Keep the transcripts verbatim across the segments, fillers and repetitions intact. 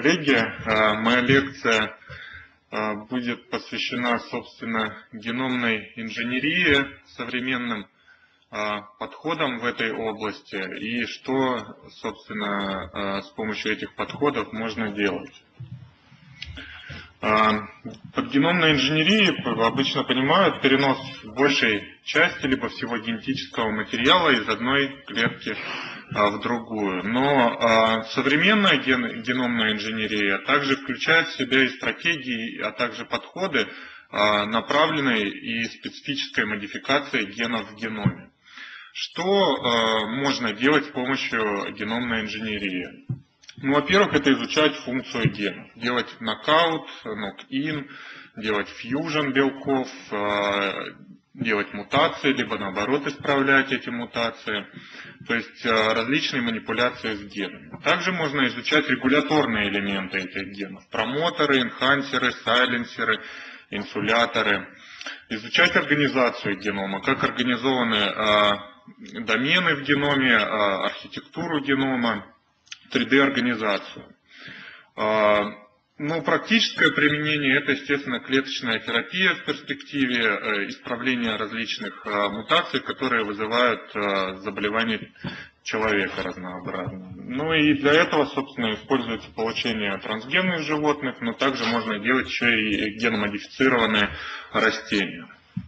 Коллеги, моя лекция будет посвящена, собственно, геномной инженерии, современным подходам в этой области и что, собственно, с помощью этих подходов можно делать. Под геномной инженерией обычно понимают перенос большей части либо всего генетического материала из одной клетки в другую. Но современная ген, геномная инженерия также включает в себя и стратегии, а также подходы направленной и специфической модификации генов в геноме. Что можно делать с помощью геномной инженерии? Ну, во-первых, это изучать функцию генов, делать нокаут, нок-ин, делать фьюжн белков, делать мутации, либо наоборот исправлять эти мутации, то есть различные манипуляции с генами. Также можно изучать регуляторные элементы этих генов, промоторы, энхансеры, сайленсеры, инсуляторы, изучать организацию генома, как организованы домены в геноме, архитектуру генома, три дэ организацию. Ну, практическое применение — это, естественно, клеточная терапия в перспективе, исправления различных мутаций, которые вызывают заболевания человека разнообразные. Ну и для этого, собственно, используется получение трансгенных животных, но также можно делать еще и геномодифицированные растения.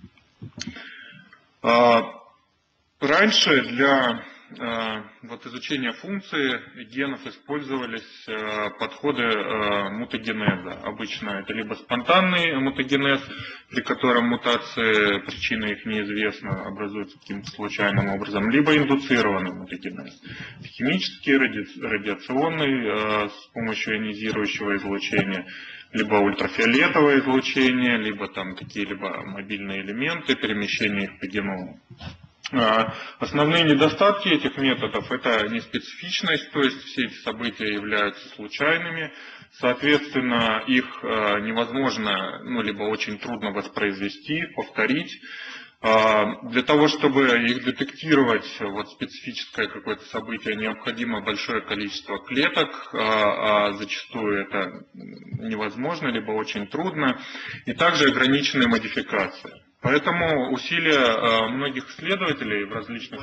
Раньше для вот изучения функции генов использовались подходы мутагенеза. Обычно это либо спонтанный мутагенез, при котором мутации, причина их неизвестна, образуются каким-то случайным образом, либо индуцированный мутагенез. Химический, ради... радиационный с помощью ионизирующего излучения, либо ультрафиолетовое излучение, либо там какие-либо мобильные элементы, перемещение их по геному. Основные недостатки этих методов — это неспецифичность, то есть все эти события являются случайными, соответственно, их невозможно, ну, либо очень трудно воспроизвести, повторить. Для того, чтобы их детектировать, вот специфическое какое-то событие, необходимо большое количество клеток, а зачастую это невозможно, либо очень трудно, и также ограниченные модификации. Поэтому усилия многих исследователей в различных...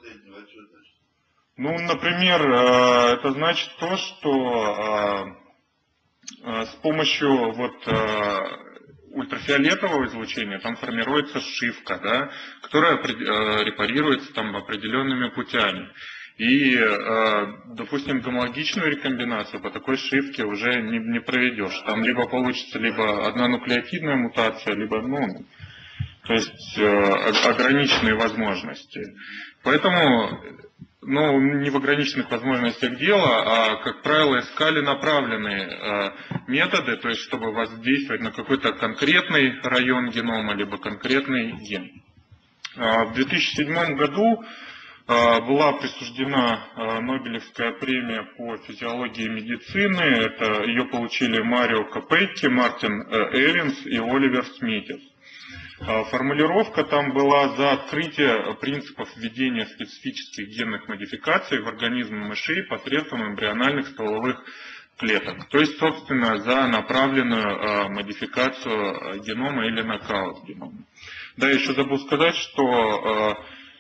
Ну, например, это значит то, что с помощью вот ультрафиолетового излучения там формируется сшивка, да, которая репарируется там определенными путями. И, допустим, гомологичную рекомбинацию по такой сшивке уже не, не проведешь. Там либо получится либо одна нуклеотидная мутация, либо, ну, то есть ограниченные возможности. Поэтому, ну, не в ограниченных возможностях дело, а, как правило, искали направленные методы, то есть чтобы воздействовать на какой-то конкретный район генома, либо конкретный ген. В две тысячи седьмом году была присуждена Нобелевская премия по физиологии медицины. Это, ее получили Марио Капекки, Мартин Эвинс и Оливер Смитис. Формулировка там была за открытие принципов введения специфических генных модификаций в организм мышей посредством эмбриональных стволовых клеток. То есть, собственно, за направленную модификацию генома или нокаут генома. Да, еще забыл сказать, что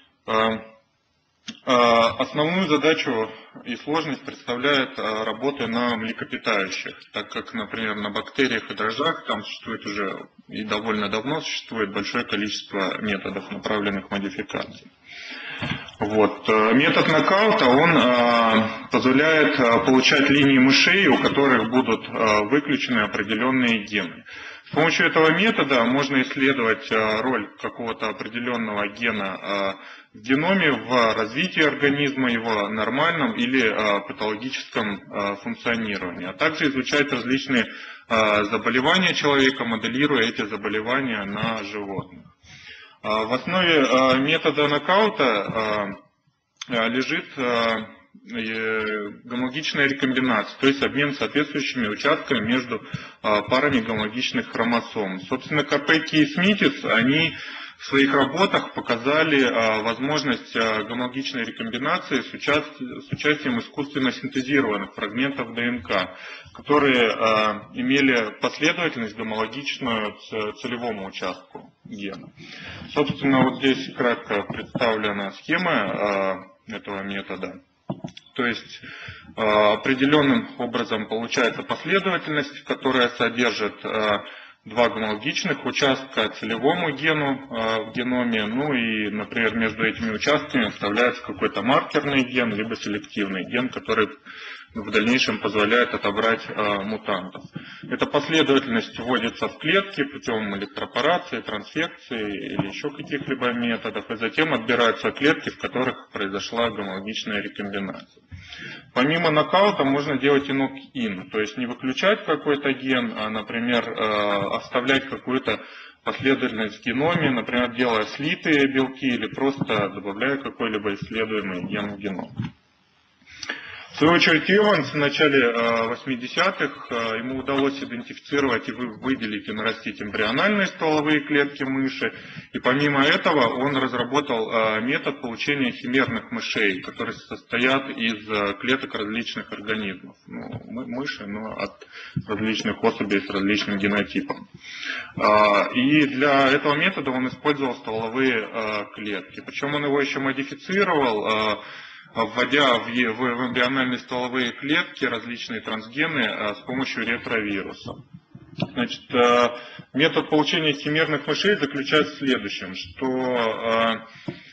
основную задачу и сложность представляет работа на млекопитающих, так как, например, на бактериях и дрожжах там существует уже и довольно давно существует большое количество методов направленных модификаций. Вот. Метод нокаута, он позволяет получать линии мышей, у которых будут выключены определенные гены. С помощью этого метода можно исследовать роль какого-то определенного гена в геноме, в развитии организма, его нормальном или патологическом функционировании, а также изучать различные заболевания человека, моделируя эти заболевания на животных. В основе метода нокаута лежит гомологичная рекомбинация, то есть обмен соответствующими участками между парами гомологичных хромосом. Собственно, Капекки и Смитис, они в своих работах показали возможность гомологичной рекомбинации с участием, с участием искусственно синтезированных фрагментов ДНК, которые имели последовательность гомологичную целевому участку гена. Собственно, вот здесь кратко представлена схема этого метода. То есть определенным образом получается последовательность, которая содержит два гомологичных участка целевому гену в геноме, ну и, например, между этими участками вставляется какой-то маркерный ген, либо селективный ген, который в дальнейшем позволяет отобрать э, мутантов. Эта последовательность вводится в клетки путем электропорации, трансфекции или еще каких-либо методов, и затем отбираются клетки, в которых произошла гомологичная рекомбинация. Помимо нокаута можно делать и нок-ин, то есть не выключать какой-то ген, а, например, э, оставлять какую-то последовательность в геноме, например, делая слитые белки или просто добавляя какой-либо исследуемый ген в геном. В свою очередь, Эванс в начале восьмидесятых ему удалось идентифицировать и выделить и нарастить эмбриональные стволовые клетки мыши. И помимо этого он разработал метод получения химерных мышей, которые состоят из клеток различных организмов. Ну, мыши, но от различных особей с различным генотипом. И для этого метода он использовал стволовые клетки. Причем он его еще модифицировал, вводя в эмбриональные стволовые клетки различные трансгены с помощью ретровируса. Значит, метод получения химерных мышей заключается в следующем, что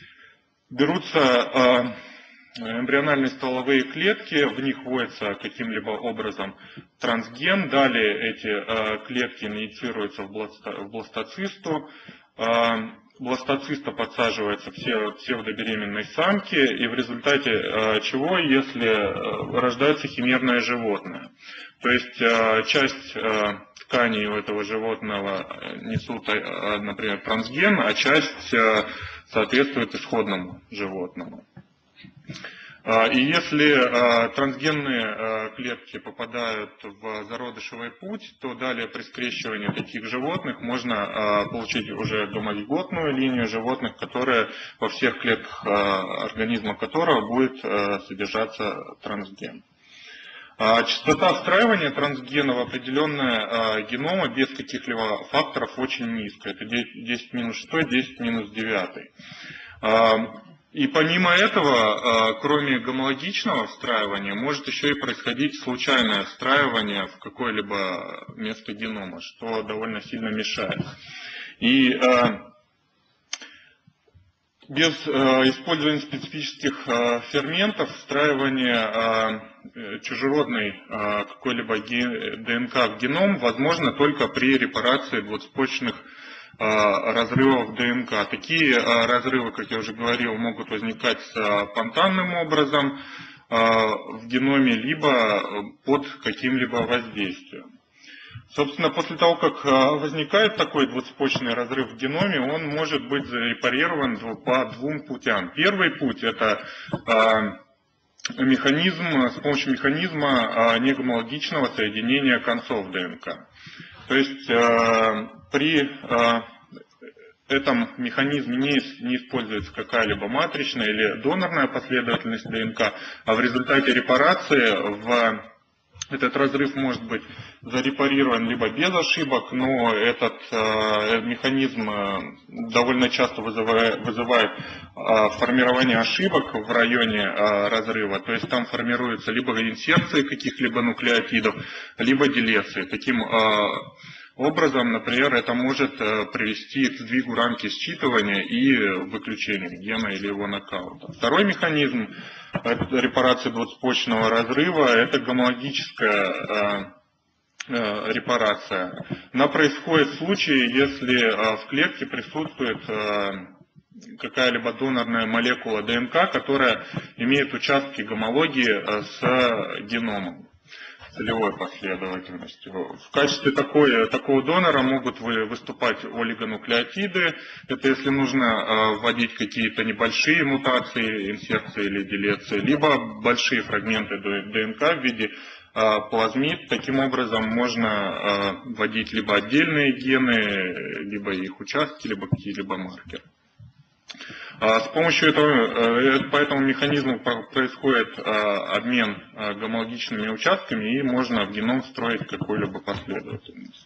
берутся эмбриональные стволовые клетки, в них вводится каким-либо образом трансген, далее эти клетки инициируются в бластоцисту, бластоциста подсаживается к псевдобеременной самке, и в результате чего, если рождается химерное животное. То есть часть тканей у этого животного несут, например, трансген, а часть соответствует исходному животному. И если трансгенные клетки попадают в зародышевый путь, то далее при скрещивании таких животных можно получить уже гомозиготную линию животных, которая во всех клетках организма которого будет содержаться трансген. Частота встраивания трансгена в определенное генома без каких-либо факторов очень низкая. Это десять минус шесть, десять минус девять. И помимо этого, кроме гомологичного встраивания, может еще и происходить случайное встраивание в какое-либо место генома, что довольно сильно мешает. И без использования специфических ферментов встраивание чужеродной какой-либо ДНК в геном возможно только при репарации двуцепочечных разрывов ДНК. Такие разрывы, как я уже говорил, могут возникать спонтанным образом в геноме, либо под каким-либо воздействием. Собственно, после того, как возникает такой двуцепочечный разрыв в геноме, он может быть зарепарирован по двум путям. Первый путь – это механизм, с помощью механизма негомологичного соединения концов ДНК. То есть при этом механизме не, не используется какая-либо матричная или донорная последовательность ДНК, а в результате репарации в этот разрыв может быть зарепарирован либо без ошибок, но этот э, механизм э, довольно часто вызывает, вызывает э, формирование ошибок в районе э, разрыва. То есть там формируются либо инсерции каких-либо нуклеотидов, либо делеции. Таким э, образом, например, это может э, привести к сдвигу рамки считывания и выключению гена или его нокаута. Второй механизм репарации двуцепочечного разрыва – это гомологическая э, э, репарация. Она происходит в случае, если э, в клетке присутствует э, какая-либо донорная молекула ДНК, которая имеет участки гомологии э, с геномом целевой последовательностью. В качестве такой, такого донора могут выступать олигонуклеотиды. Это если нужно вводить какие-то небольшие мутации, инсерции или делеции, либо большие фрагменты ДНК в виде плазмид. Таким образом можно вводить либо отдельные гены, либо их участки, либо какие-либо маркеры. С помощью этого, по этому механизму происходит обмен гомологичными участками, и можно в геном встроить какую-либо последовательность.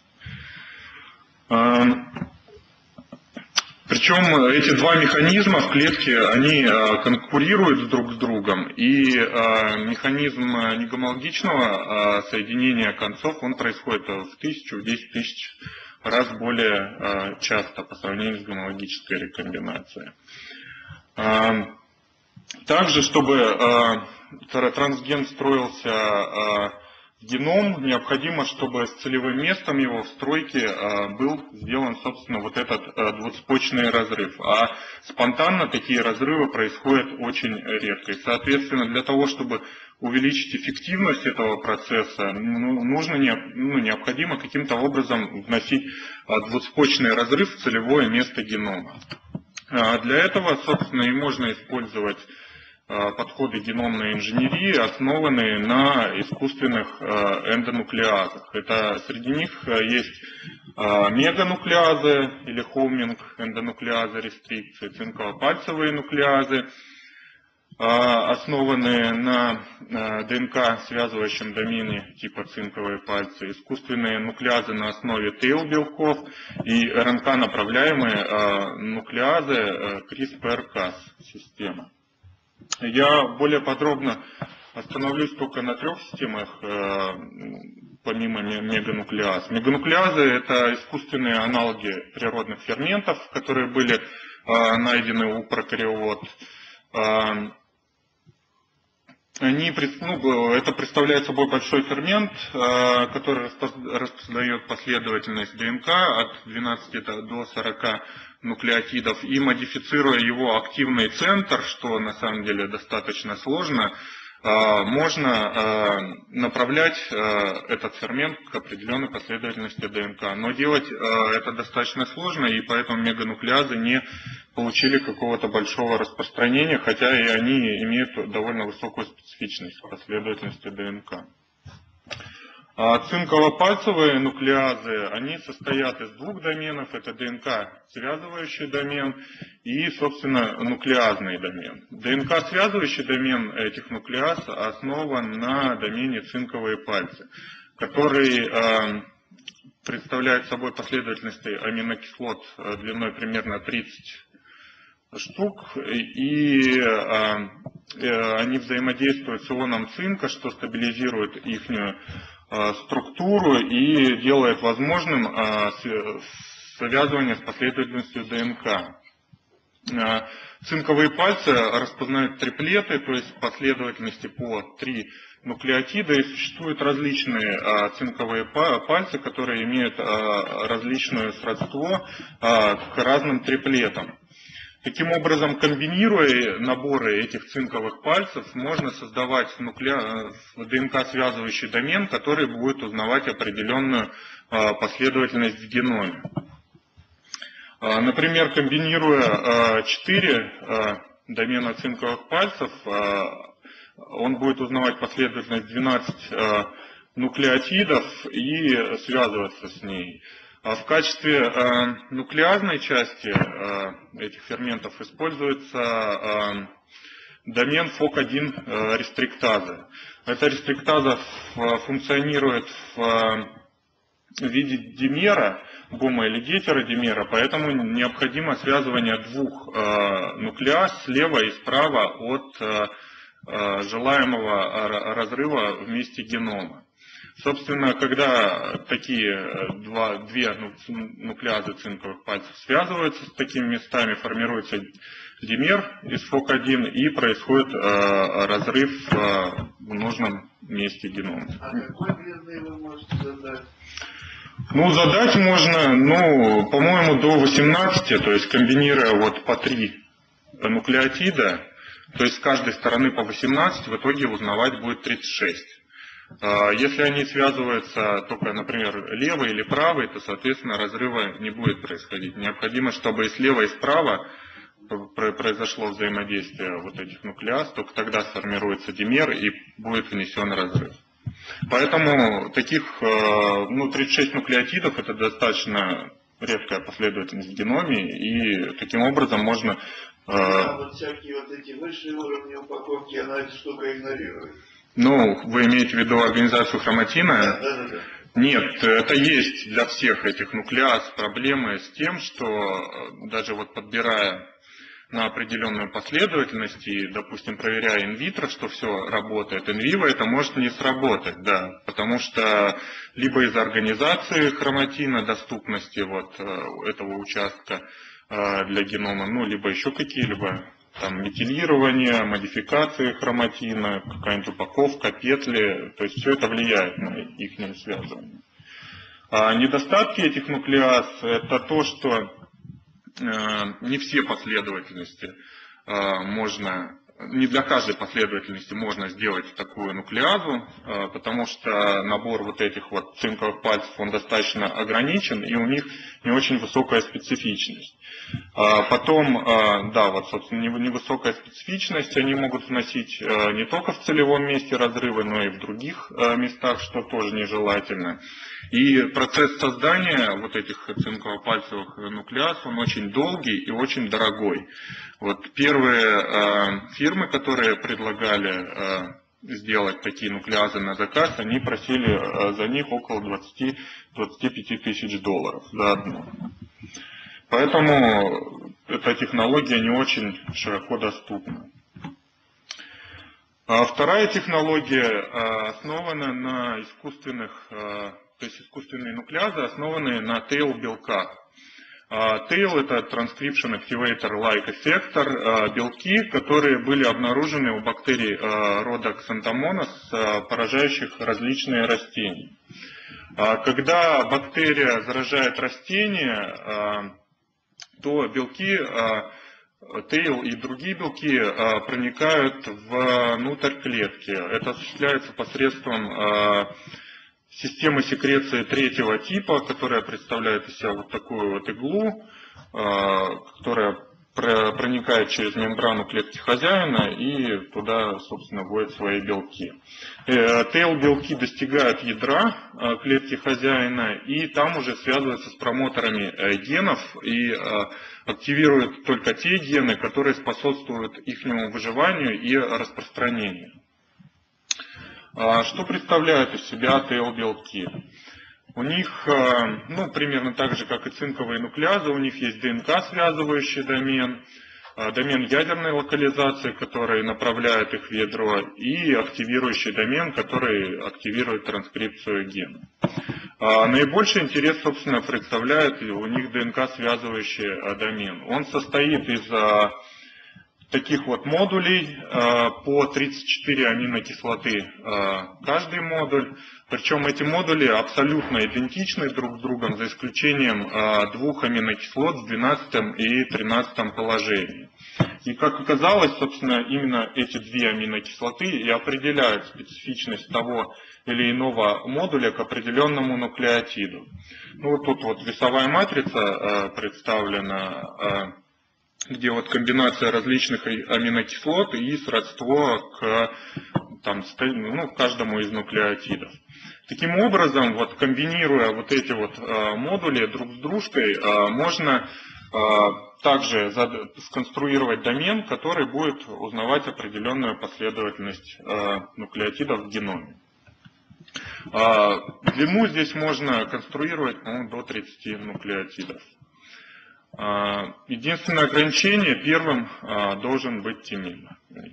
Причем эти два механизма в клетке, они конкурируют друг с другом, и механизм негомологичного соединения концов, он происходит в тысячу, в десять тысяч раз более часто по сравнению с гомологической рекомбинацией. Также, чтобы трансген встроился в геном, необходимо, чтобы с целевым местом его в стройке был сделан, собственно, вот этот двуцепочный разрыв. А спонтанно такие разрывы происходят очень редко. И, соответственно, для того, чтобы увеличить эффективность этого процесса, нужно, ну, необходимо каким-то образом вносить двуцепочный разрыв в целевое место генома. Для этого, собственно, и можно использовать подходы геномной инженерии, основанные на искусственных эндонуклеазах. Это, среди них есть мегануклеазы или хоуминг эндонуклеазы рестрикции, цинково-пальцевые нуклеазы, основанные на ДНК связывающем домене типа цинковые пальцы, искусственные нуклеазы на основе тейл-белков и РНК направляемые нуклеазы CRISPR-Cas системы. Я более подробно остановлюсь только на трех системах, помимо мегануклеаз. Мегануклеазы – это искусственные аналоги природных ферментов, которые были найдены у прокариот. Они, ну, это представляет собой большой фермент, который распознает последовательность ДНК от двенадцати до сорока нуклеотидов, и модифицируя его активный центр, что на самом деле достаточно сложно, можно направлять этот фермент к определенной последовательности ДНК. Но делать это достаточно сложно, и поэтому мегануклеазы не получили какого-то большого распространения, хотя и они имеют довольно высокую специфичность последовательности ДНК. Цинково-пальцевые нуклеазы, они состоят из двух доменов, это ДНК связывающий домен и, собственно, нуклеазный домен. ДНК связывающий домен этих нуклеаз основан на домене цинковые пальцы, который э, представляет собой последовательности аминокислот длиной примерно тридцать штук, и э, э, они взаимодействуют с ионом цинка, что стабилизирует ихнюю структуру и делает возможным связывание с последовательностью ДНК. Цинковые пальцы распознают триплеты, то есть последовательности по три нуклеотида, и существуют различные цинковые пальцы, которые имеют различное сродство к разным триплетам. Таким образом, комбинируя наборы этих цинковых пальцев, можно создавать нукле... ДНК-связывающий домен, который будет узнавать определенную последовательность в геноме. Например, комбинируя четыре домена цинковых пальцев, он будет узнавать последовательность двенадцати нуклеотидов и связываться с ней. В качестве э, нуклеазной части э, этих ферментов используется э, домен фок один э, рестриктазы. Эта рестриктаза функционирует в э, виде димера, гомо- или гетеродимера, поэтому необходимо связывание двух э, нуклеаз слева и справа от э, э, желаемого разрыва в месте генома. Собственно, когда такие два, две нуклеазы цинковых пальцев связываются с такими местами, формируется димер из фок один и происходит э, разрыв э, в нужном месте генома. А какой длины вы можете задать? Ну, задать можно, ну, по-моему, до восемнадцати, то есть комбинируя вот по три нуклеотида, то есть с каждой стороны по восемнадцать, в итоге узнавать будет тридцать шесть. Если они связываются только, например, левой или правой, то, соответственно, разрыва не будет происходить. Необходимо, чтобы и слева, и справа произошло взаимодействие вот этих нуклеаз, только тогда сформируется димер и будет внесен разрыв. Поэтому таких, ну, тридцать шесть нуклеотидов — это достаточно редкая последовательность в геноме, и таким образом можно А вот всякие вот эти высшие уровни упаковки, она эта штука игнорирует. Ну, вы имеете в виду организацию хроматина? Да, да, да, да. Нет, это есть для всех этих нуклеаз проблемы с тем, что даже вот подбирая на определенную последовательность и, допустим, проверяя инвитро, что все работает, инвиво это может не сработать, да, потому что либо из-за организации хроматина, доступности вот этого участка для генома, ну, либо еще какие-либо там метилирование, модификации хроматина, какая-нибудь упаковка, петли, то есть все это влияет на их связывание. А недостатки этих нуклеаз это то, что не все последовательности можно, не для каждой последовательности можно сделать такую нуклеазу, потому что набор вот этих вот цинковых пальцев, он достаточно ограничен, и у них не очень высокая специфичность. Потом, да, вот, собственно, невысокая специфичность, они могут вносить не только в целевом месте разрывы, но и в других местах, что тоже нежелательно. И процесс создания вот этих цинково-пальцевых нуклеаз, он очень долгий и очень дорогой. Вот первые фирмы, которые предлагали сделать такие нуклеазы на заказ, они просили за них около двадцати-двадцати пяти тысяч долларов за одну. Поэтому эта технология не очень широко доступна. А вторая технология основана на искусственных, то есть искусственные нуклеазы, основанные на тейл белках. Тейл это Transcription Activator-like effector, белки, которые были обнаружены у бактерий рода Xanthomonas, поражающих различные растения. Когда бактерия заражает растение, то белки, тейл и другие белки проникают внутрь клетки. Это осуществляется посредством системы секреции третьего типа, которая представляет из себя вот такую вот иглу, которая проникает через мембрану клетки хозяина и туда, собственно, вводит свои белки. Тейл-белки достигают ядра клетки хозяина и там уже связываются с промоторами генов и активируют только те гены, которые способствуют их выживанию и распространению. Что представляют из себя тейл-белки? У них, ну, примерно так же, как и цинковые нуклеазы, у них есть ДНК-связывающий домен, домен ядерной локализации, который направляет их в ядро, и активирующий домен, который активирует транскрипцию гена. Наибольший интерес, собственно, представляет у них ДНК-связывающий домен. Он состоит из таких вот модулей по тридцать четыре аминокислоты каждый модуль. Причем эти модули абсолютно идентичны друг с другом, за исключением двух аминокислот в двенадцатом и тринадцатом положении. И как оказалось, собственно, именно эти две аминокислоты и определяют специфичность того или иного модуля к определенному нуклеотиду. Ну вот тут вот весовая матрица представлена, где вот комбинация различных аминокислот и сродство к там, ну, каждому из нуклеотидов. Таким образом, вот, комбинируя вот эти вот модули друг с дружкой, можно также сконструировать домен, который будет узнавать определенную последовательность нуклеотидов в геноме. Длину здесь можно конструировать, ну, до тридцати нуклеотидов. Единственное ограничение, первым должен быть тимин.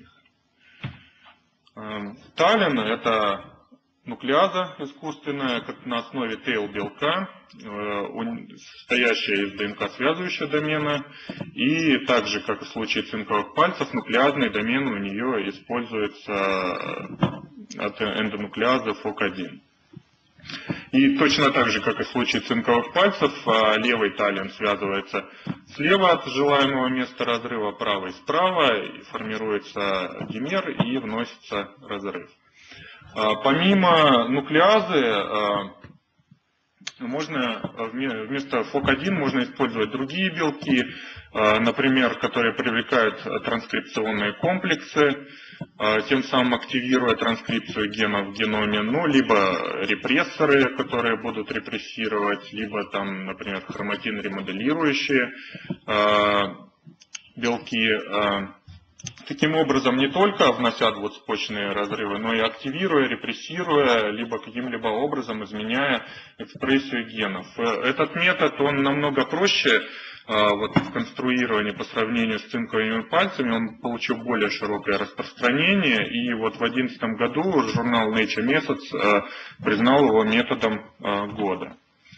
Талин – это нуклеаза искусственная, как на основе тейл-белка, состоящая из ДНК-связывающего домена. И также, как и в случае цинковых пальцев, нуклеазный домен у нее используется от эндонуклеаза фок один. И точно так же, как и в случае цинковых пальцев, левый талин связывается слева от желаемого места разрыва, правый справа, и формируется димер и вносится разрыв. Помимо нуклеазы, можно, вместо фок один можно использовать другие белки, например, которые привлекают транскрипционные комплексы, тем самым активируя транскрипцию генов в геноме, ну, либо репрессоры, которые будут репрессировать, либо там, например, хроматин ремоделирующие белки, таким образом не только внося двуцепочные разрывы, но и активируя, репрессируя, либо каким-либо образом изменяя экспрессию генов. Этот метод, он намного проще вот, в конструировании по сравнению с цинковыми пальцами, он получил более широкое распространение, и вот в две тысячи одиннадцатом году журнал Nature Methods признал его методом года.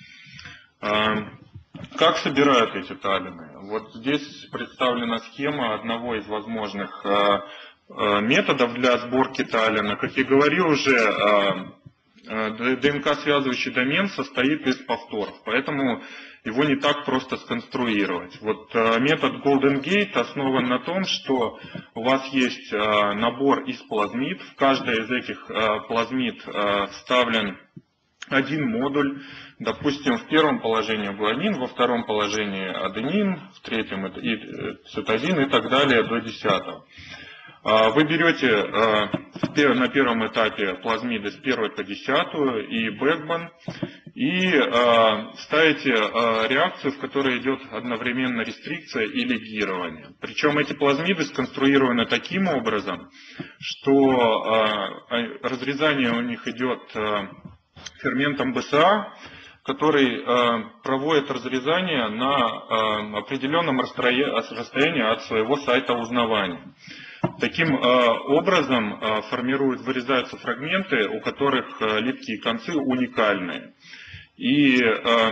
Как собирают эти талины? Вот здесь представлена схема одного из возможных методов для сборки талина. Как я говорил уже, ДНК-связывающий домен состоит из повторов, поэтому его не так просто сконструировать. Вот метод Golden Gate основан на том, что у вас есть набор из плазмид, в каждой из этих плазмид вставлен один модуль, допустим, в первом положении гуанин, во втором положении аденин, в третьем цитозин и так далее до десятого. Вы берете на первом этапе плазмиды с первой по десятую и бэкбон и ставите реакцию, в которой идет одновременно рестрикция и лигирование. Причем эти плазмиды сконструированы таким образом, что разрезание у них идет ферментом БСА, который э, проводит разрезание на э, определенном расстоянии от своего сайта узнавания. Таким э, образом э, формируют, вырезаются фрагменты, у которых э, липкие концы уникальные. И э,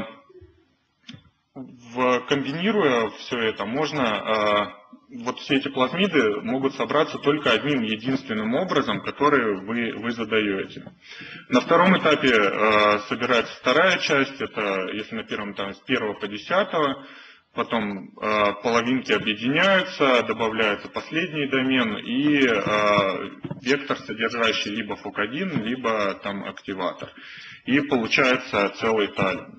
в, комбинируя все это, можно... Э, вот все эти плазмиды могут собраться только одним единственным образом, который вы, вы задаете. На втором этапе э, собирается вторая часть, это если на первом этапе с первого по десятого, потом э, половинки объединяются, добавляется последний домен и э, вектор, содержащий либо фок один, либо там активатор. И получается целый талин.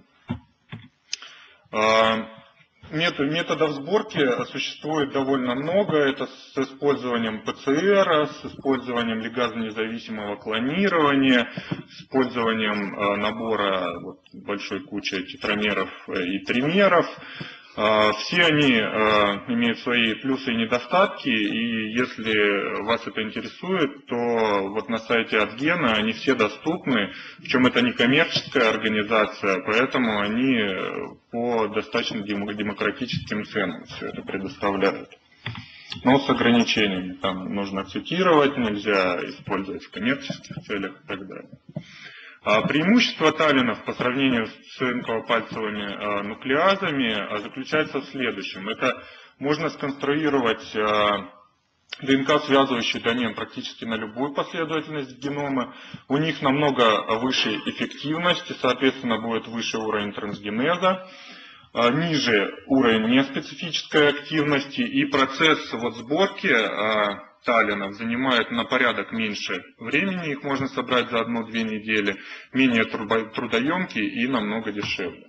Э, Методов сборки существует довольно много. Это с использованием ПЦР, с использованием лигазонезависимого клонирования, с использованием набора вот, большой кучи тетрамеров и тримеров. Все они имеют свои плюсы и недостатки, и если вас это интересует, то вот на сайте Адгена они все доступны, причем это не коммерческая организация, поэтому они по достаточно демократическим ценам все это предоставляют. Но с ограничениями, там нужно цитировать, нельзя использовать в коммерческих целях и так далее. Преимущество талинов по сравнению с цинково-пальцевыми нуклеазами заключается в следующем. Это можно сконструировать ДНК-связывающий домен практически на любую последовательность генома. У них намного выше эффективность, и, соответственно, будет выше уровень трансгенеза, ниже уровень неспецифической активности, и процесс вот сборки талинов занимает на порядок меньше времени, их можно собрать за одну-две недели, менее трудоемкий и намного дешевле.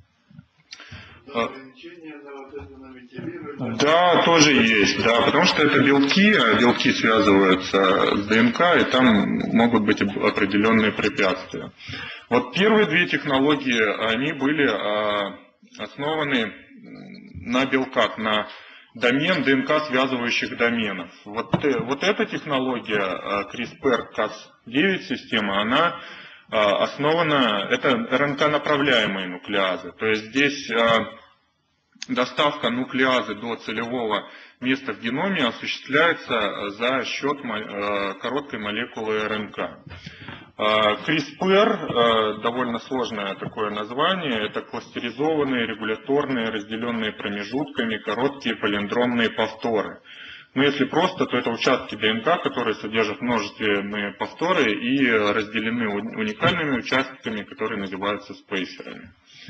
Да, тоже есть, да, потому что это белки, а белки связываются с ДНК, и там могут быть определенные препятствия. Вот первые две технологии, они были основаны на белках, на домен ДНК связывающих доменов. Вот, вот эта технология CRISPR Cas девять система, она основана, это РНК-направляемые нуклеазы. То есть здесь доставка нуклеазы до целевого места в геноме осуществляется за счет короткой молекулы РНК. CRISPR, довольно сложное такое название, это кластеризованные, регуляторные, разделенные промежутками, короткие палиндромные повторы. Но если просто, то это участки ДНК, которые содержат множественные повторы и разделены уникальными участками, которые называются спейсерами.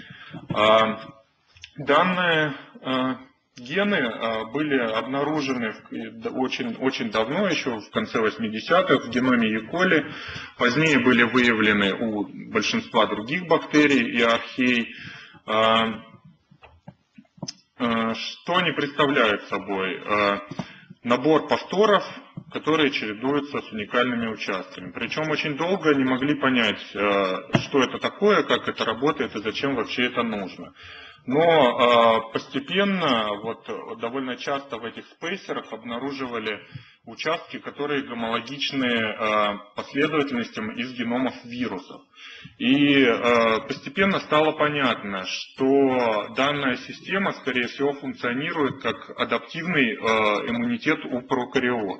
Данные гены были обнаружены очень, очень давно, еще в конце восьмидесятых, в геноме Е. коли. Позднее были выявлены у большинства других бактерий и архей. Что они представляют собой? Набор повторов, которые чередуются с уникальными участками. Причем очень долго не могли понять, что это такое, как это работает и зачем вообще это нужно. Но постепенно, вот довольно часто в этих спейсерах обнаруживали участки, которые гомологичны последовательностям из геномов вирусов. И постепенно стало понятно, что данная система, скорее всего, функционирует как адаптивный иммунитет у прокариот.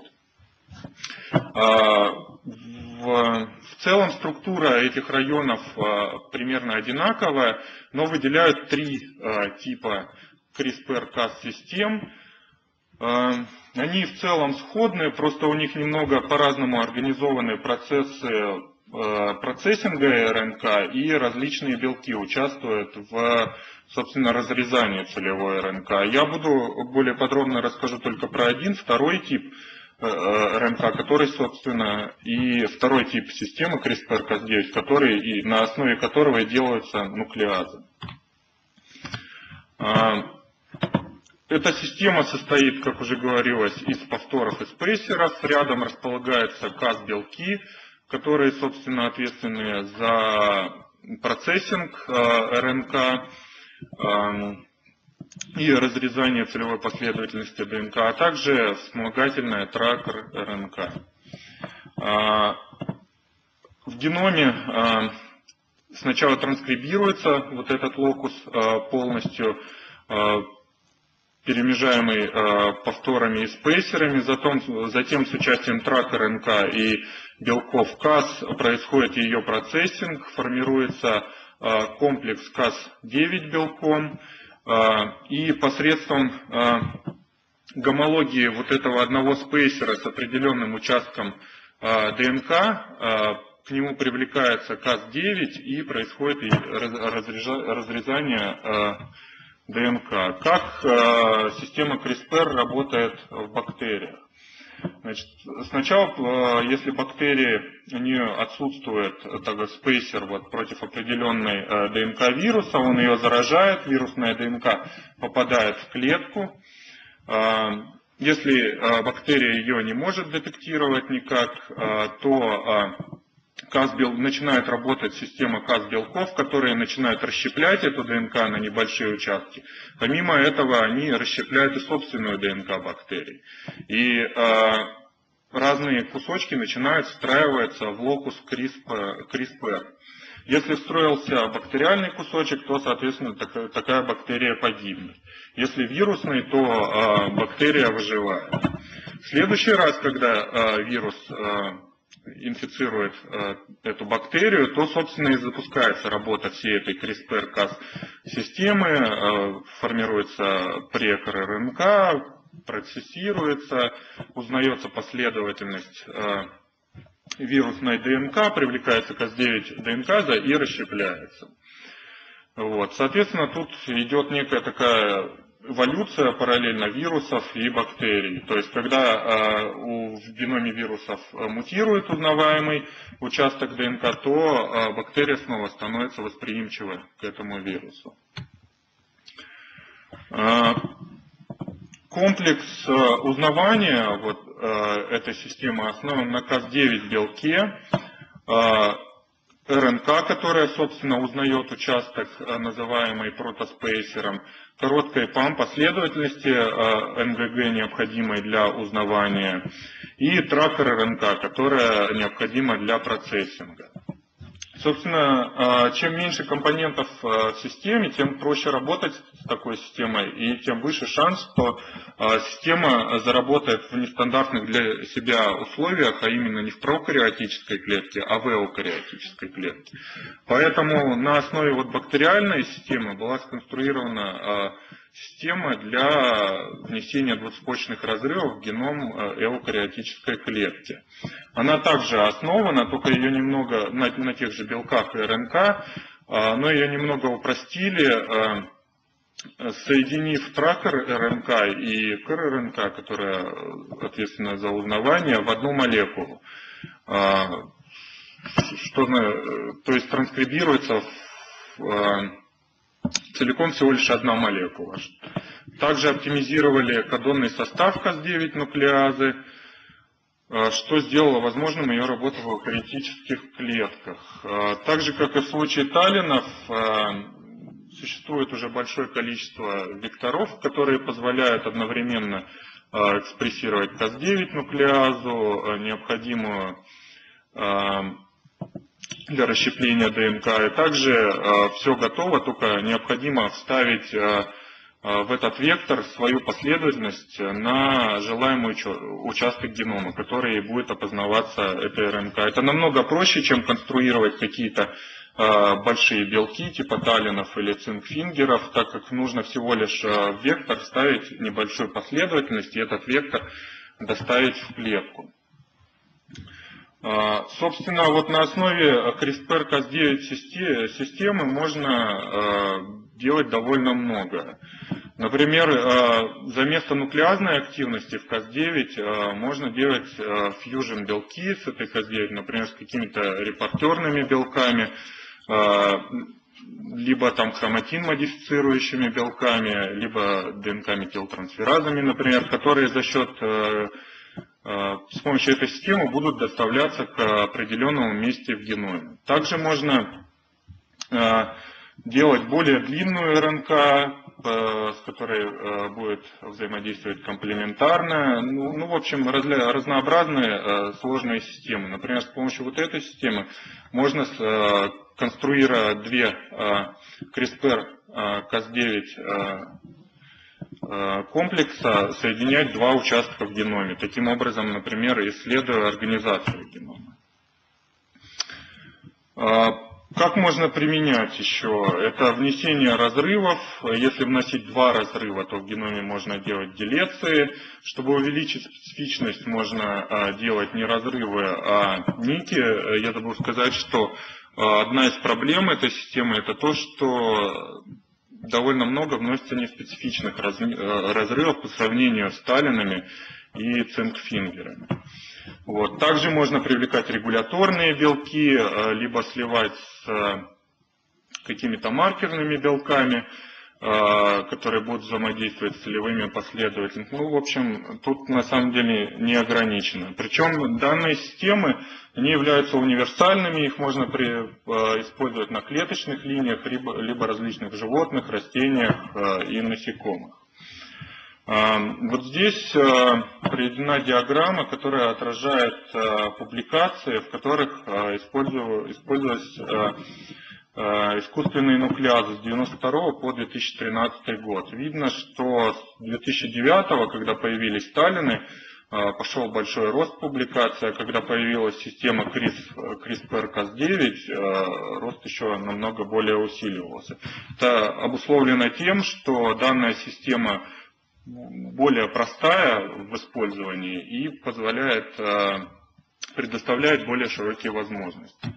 В целом структура этих районов примерно одинаковая, но выделяют три типа CRISPR-Cas систем. Они в целом сходны, просто у них немного по-разному организованы процессы процессинга РНК, и различные белки участвуют в, собственно, разрезании целевой РНК. Я буду более подробно расскажу только про один, второй тип РНК, который, собственно, и второй тип системы CRISPR-Cas девять, который, и на основе которого и делаются нуклеазы. Эта система состоит, как уже говорилось, из повторов и спейсеров. Рядом располагаются Cas-белки, которые, собственно, ответственны за процессинг РНК и разрезание целевой последовательности ДНК, а также вспомогательная тракер РНК. В геноме сначала транскрибируется вот этот локус полностью, перемежаемый повторами и спейсерами, затем, затем с участием тракер РНК и белков Cas происходит ее процессинг, формируется комплекс Cas девять белком, и посредством гомологии вот этого одного спейсера с определенным участком ДНК к нему привлекается Cas девять и происходит разрезание ДНК. Как система CRISPR работает в бактериях? Значит, сначала, если бактерии, у нее отсутствует такой спейсер вот, против определенной ДНК вируса, он ее заражает, вирусная ДНК попадает в клетку. Если бактерия ее не может детектировать никак, то начинает работать система Cas-белков, которые начинают расщеплять эту ДНК на небольшие участки. Помимо этого, они расщепляют и собственную ДНК бактерий. И э, разные кусочки начинают встраиваться в локус CRISPR. Если встроился бактериальный кусочек, то, соответственно, такая, такая бактерия погибнет. Если вирусный, то э, бактерия выживает. В следующий раз, когда э, вирус э, инфицирует э, эту бактерию, то, собственно, и запускается работа всей этой CRISPR-Cas системы, э, формируется прекор РНК, процессируется, узнается последовательность э, вирусной ДНК, привлекается Cas девять ДНК и расщепляется. Вот. Соответственно, тут идет некая такая эволюция параллельно вирусов и бактерий. То есть, когда э, у, в геноме вирусов мутирует узнаваемый участок ДНК, то э, бактерия снова становится восприимчивой к этому вирусу. Э, комплекс э, узнавания вот, э, этой системы основан на Cas девять белке, э, РНК, которая, собственно, узнает участок, называемый протоспейсером, короткой пам последовательности эн гэ гэ, необходимой для узнавания, и тракер РНК, которая необходима для процессинга. Собственно, чем меньше компонентов в системе, тем проще работать с такой системой, и тем выше шанс, что система заработает в нестандартных для себя условиях, а именно не в прокариотической клетке, а в эукариотической клетке. Поэтому на основе вот бактериальной системы была сконструирована система для внесения двуцепочечных разрывов в геном эукариотической клетки. Она также основана, только ее немного на, на тех же белках и РНК, но ее немного упростили, соединив тракер РНК и КРНК, которая ответственна за узнавание, в одну молекулу. Что, то есть транскрибируется в целиком всего лишь одна молекула. Также оптимизировали кодонный состав Cas девять нуклеазы, что сделало возможным ее работу в эукариотических клетках. Так же, как и в случае талинов, существует уже большое количество векторов, которые позволяют одновременно экспрессировать Каз девять нуклеазу, необходимую для расщепления ДНК. И также все готово, только необходимо вставить в этот вектор свою последовательность на желаемый участок генома, который будет опознаваться этой РНК. Это намного проще, чем конструировать какие-то большие белки типа талинов или цинкфингеров, так как нужно всего лишь в вектор вставить небольшую последовательность и этот вектор доставить в клетку. Собственно, вот на основе CRISPR Каз девять системы можно делать довольно много. Например, за место нуклеазной активности в Каз девять можно делать фьюжн белки с этой Каз девять, например, с какими-то репортерными белками, либо там хроматин модифицирующими белками, либо ДНК-метилтрансферазами, например, которые за счет с помощью этой системы будут доставляться к определенному месте в геноме. Также можно делать более длинную РНК, с которой будет взаимодействовать комплементарно. Ну, ну в общем, разнообразные сложные системы. Например, с помощью вот этой системы можно, конструируя две CRISPR Каз девять комплекса, соединять два участка в геноме. Таким образом, например, исследуя организацию генома. Как можно применять еще? Это внесение разрывов. Если вносить два разрыва, то в геноме можно делать делеции. Чтобы увеличить специфичность, можно делать не разрывы, а нити. Я забыл сказать, что одна из проблем этой системы — это то, что довольно много вносится неспецифичных разрывов по сравнению с талинами и цинкфингерами. Вот. Также можно привлекать регуляторные белки, либо сливать с какими-то маркерными белками, которые будут взаимодействовать с целевыми последователями. Ну, в общем, тут на самом деле не ограничено. Причем данные системы, они являются универсальными, их можно при, использовать на клеточных линиях, либо, либо различных животных, растениях и насекомых. Вот здесь приведена диаграмма, которая отражает публикации, в которых использовалась искусственные нуклеазы с девяносто второго по две тысячи тринадцатый год. Видно, что с две тысячи девятого, когда появились талины, пошел большой рост публикаций, а когда появилась система CRISPR Каз девять, рост еще намного более усиливался. Это обусловлено тем, что данная система более простая в использовании и позволяет, предоставляет более широкие возможности.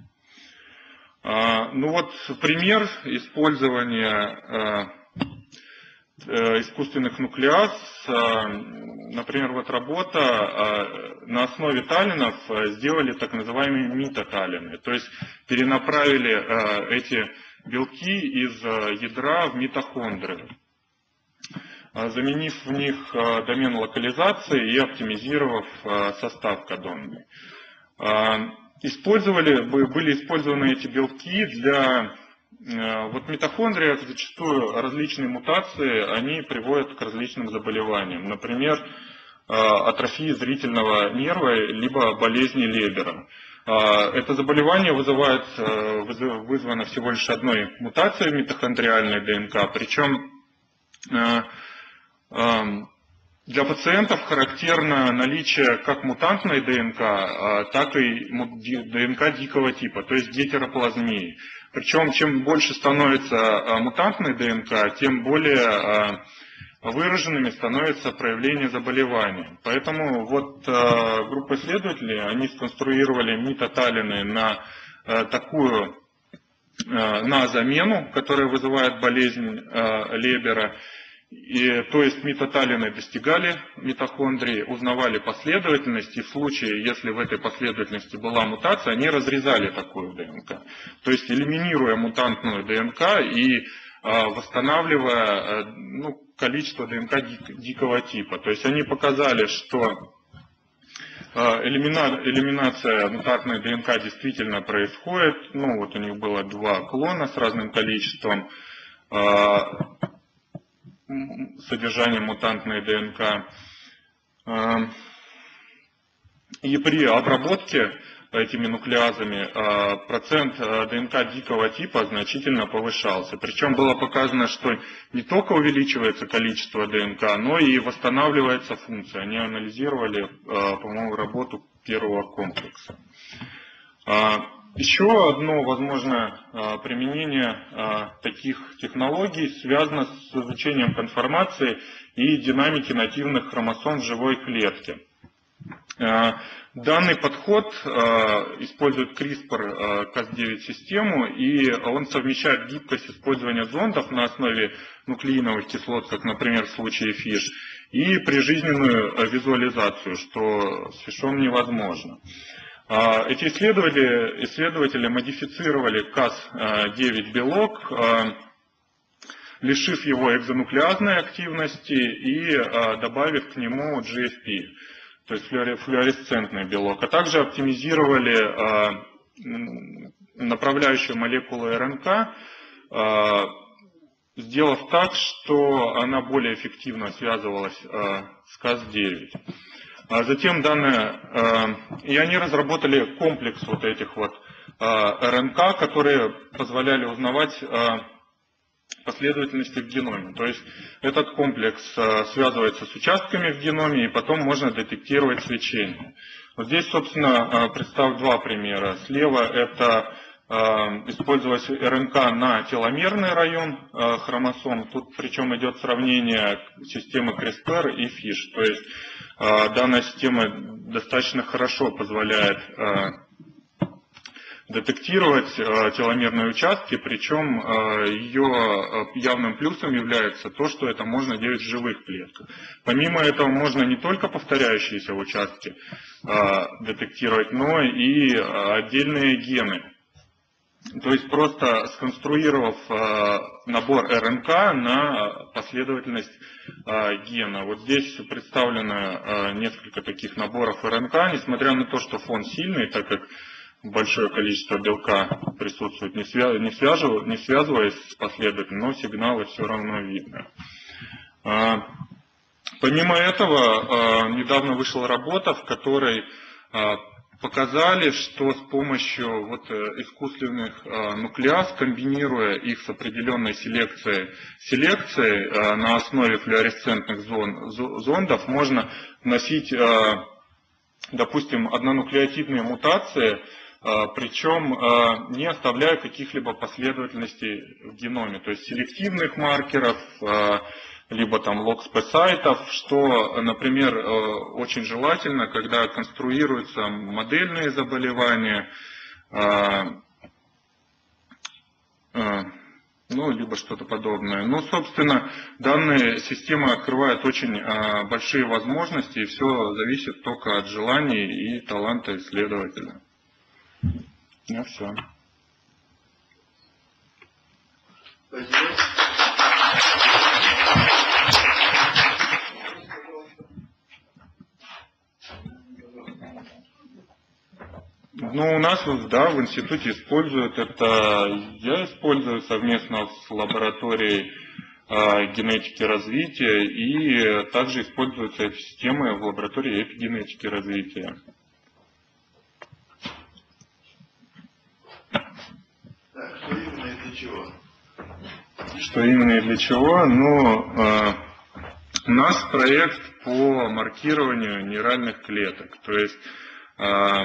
Ну вот пример использования искусственных нуклеаз. Например, вот работа на основе талинов сделали так называемые митоталины, то есть перенаправили эти белки из ядра в митохондрии, заменив в них домен локализации и оптимизировав состав кодонный. Использовали, были использованы эти белки для... Вот в митохондриях зачастую различные мутации, они приводят к различным заболеваниям. Например, атрофии зрительного нерва, либо болезни Лебера. Это заболевание вызывает, вызвано всего лишь одной мутацией в митохондриальной ДНК, причем для пациентов характерно наличие как мутантной ДНК, так и ДНК дикого типа, то есть гетероплазмии. Причем, чем больше становится мутантной ДНК, тем более выраженными становятся проявления заболевания. Поэтому вот группа исследователей, они сконструировали митоталины на такую, на замену, которая вызывает болезнь Лебера. И, то есть митоталины достигали митохондрии, узнавали последовательность, и в случае, если в этой последовательности была мутация, они разрезали такую ДНК. То есть элиминируя мутантную ДНК и а, восстанавливая а, ну, количество ДНК дик, дикого типа. То есть они показали, что а, элимина, элиминация мутантной ДНК действительно происходит. Ну вот у них было два клона с разным количеством содержания мутантной ДНК. И при обработке этими нуклеазами процент ДНК дикого типа значительно повышался. Причем было показано, что не только увеличивается количество ДНК, но и восстанавливается функция. Они анализировали, по-моему, работу первого комплекса. Еще одно возможное применение таких технологий связано с изучением конформации и динамики нативных хромосом в живой клетке. Данный подход использует криспр Кас девять систему, и он совмещает гибкость использования зондов на основе нуклеиновых кислот, как, например, в случае ФИШ, и прижизненную визуализацию, что с ФИШом невозможно. Эти исследователи, исследователи модифицировали Кас девять белок, лишив его экзонуклеазной активности и добавив к нему джи эф пи, то есть флуоресцентный белок, а также оптимизировали направляющую молекулу РНК, сделав так, что она более эффективно связывалась с Кас девять. А затем данные, и они разработали комплекс вот этих вот РНК, которые позволяли узнавать последовательности в геноме. То есть этот комплекс связывается с участками в геноме, и потом можно детектировать свечение. Вот здесь, собственно, представлю два примера. Слева это использовать РНК на теломерный район хромосом. Тут причем идет сравнение системы CRISPR и ФИШ. То есть данная система достаточно хорошо позволяет детектировать теломерные участки, причем ее явным плюсом является то, что это можно делать в живых клетках. Помимо этого можно не только повторяющиеся участки детектировать, но и отдельные гены. То есть просто сконструировав набор РНК на последовательность гена. Вот здесь представлено несколько таких наборов РНК, несмотря на то, что фон сильный, так как большое количество белка присутствует, не, связ... не, свяжу... не связываясь с последовательностью, но сигналы все равно видно. Помимо этого, недавно вышла работа, в которой показали, что с помощью вот искусственных нуклеаз, комбинируя их с определенной селекцией, селекцией на основе флуоресцентных зон, зондов, можно вносить, допустим, однонуклеотидные мутации, причем не оставляя каких-либо последовательностей в геноме, то есть селективных маркеров, либо там лог-спесайтов, что, например, очень желательно, когда конструируются модельные заболевания, ну, либо что-то подобное. Ну, собственно, данная система открывает очень большие возможности, и все зависит только от желаний и таланта исследователя. Ну, все. Спасибо. Ну, у нас, да, в институте используют это, я использую совместно с лабораторией э, генетики развития, и также используются эти системы в лаборатории эпигенетики развития. Так, что именно и для чего? Что именно и для чего? Ну, э, у нас проект по маркированию нейральных клеток, то есть э,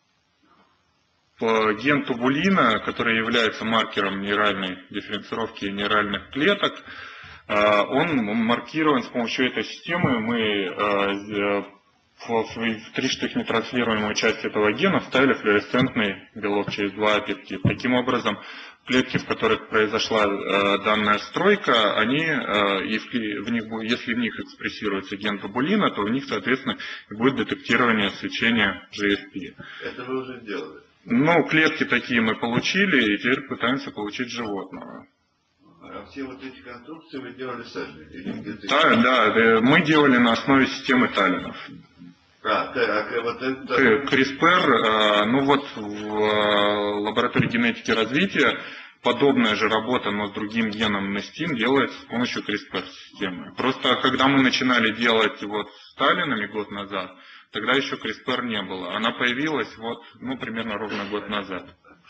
ген тубулина, который является маркером нейральной дифференцировки нейральных клеток, он маркирован с помощью этой системы. Мы в трижды транслируемую часть этого гена вставили флуоресцентный белок через два пептид. Таким образом, клетки, в которых произошла данная стройка, они, и в них, если в них экспрессируется ген тубулина, то в них, соответственно, будет детектирование свечения джи эф пи. Это вы уже сделали? Ну, клетки такие мы получили, и теперь пытаемся получить животного. А все вот эти конструкции вы делали сами? Или да, да, мы делали на основе системы Таллинов. А, а вот это... CRISPR, ну вот в лаборатории генетики развития подобная же работа, но с другим геном нестин делается с помощью CRISPR-системы. Просто когда мы начинали делать вот с Сталинами год назад, тогда еще CRISPR не было. Она появилась вот, ну, примерно ровно год назад.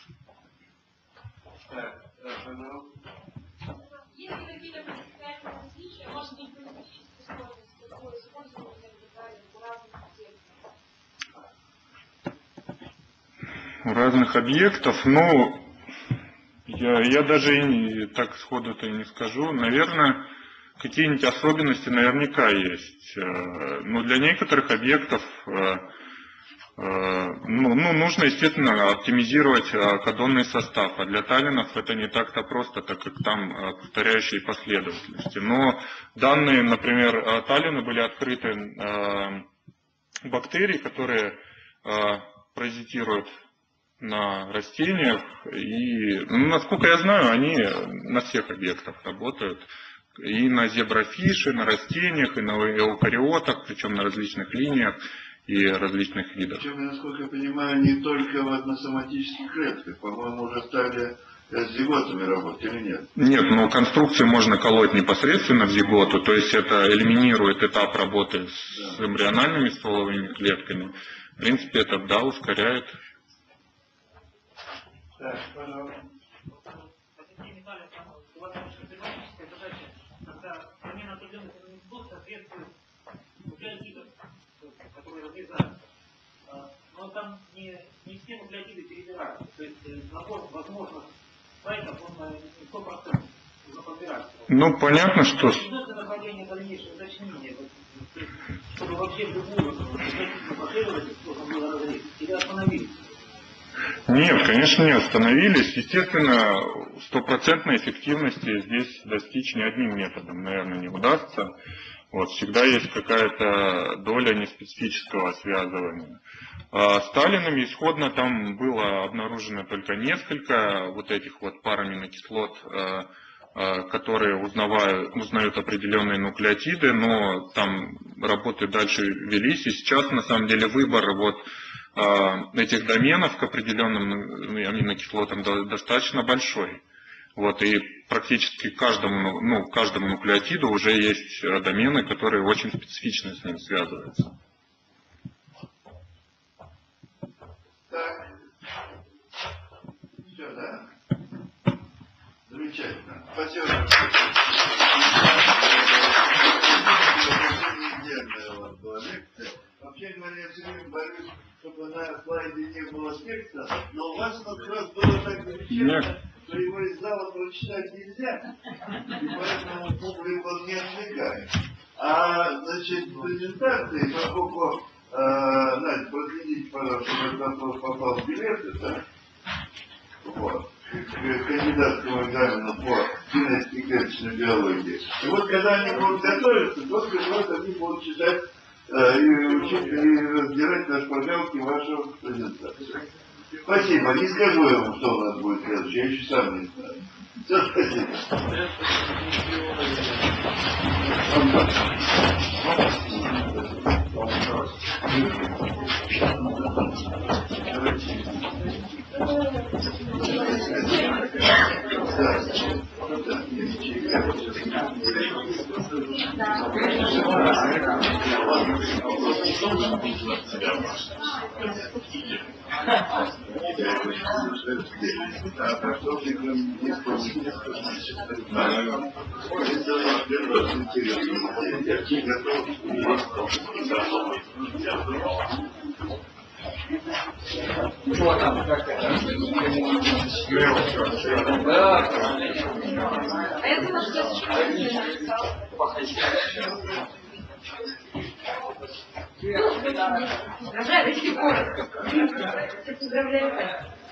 Есть ли какие-то принципиальные различия, может быть, политические сложности, какое использование у разных объектов? У разных объектов, ну, я, я даже и не, так сходу-то и не скажу. Наверное, какие-нибудь особенности наверняка есть. Но для некоторых объектов ну, ну, нужно, естественно, оптимизировать кодонный состав. А для таллинов это не так-то просто, так как там повторяющие последовательности. Но данные, например, таллины были открыты бактерий, которые паразитируют на растениях. И, ну, насколько я знаю, они на всех объектах работают. И на зеброфише, на растениях, и на эукариотах, причем на различных линиях и различных видах. Причем, насколько я понимаю, не только в односоматических клетках, по-моему, уже стали с зиготами работать или нет? Нет, но конструкции можно колоть непосредственно в зиготу, то есть это элиминирует этап работы с да. эмбриональными стволовыми клетками. В принципе, это, да, ускоряет. Так, пожалуйста. Но там не, не все нуклеотиды перебираются. То есть набор возможных сайтов, он не сто процентов подбирается. Ну, понятно, что... Идет на направление дальнейшего уточнения, чтобы вообще любую последовательность можно было разрешить, или остановились? Нет, конечно, не остановились. Естественно, стопроцентной эффективности здесь достичь ни одним методом, наверное, не удастся. Вот, всегда есть какая-то доля неспецифического связывания. А с таллинами исходно там было обнаружено только несколько вот этих вот параминокислот, которые узнавают, узнают определенные нуклеотиды, но там работы дальше велись. И сейчас, на самом деле, выбор вот этих доменов к определенным аминокислотам достаточно большой. Вот, и практически каждому, ну, каждому нуклеотиду уже есть домены, которые очень специфично с ним связываются. Так. Все, да? Замечательно. Спасибо. Вообще говоря, я все время борюсь, чтобы на слайде не было текста, но у вас как раз было так замечательно, что его из зала прочитать нельзя, и поэтому публику он не отвлекает. А, значит, в презентации, поскольку, э, Надя, проследите, пожалуйста, чтобы этот вопрос попал в билеты, да? Вот. К кандидатскому экзамену по генетике и клеточной биологии. И вот когда они будут готовиться, то как раз они будут читать э, и учить, и разбирать на шпаргалке вашу презентацию. Спасибо. Не скажу ему, что у нас будет следующее. Я еще сам не знаю. Все, спасибо. Вот там, как это? А я думала, что это что-то написал. Рожай до сих пор. Поздравляю.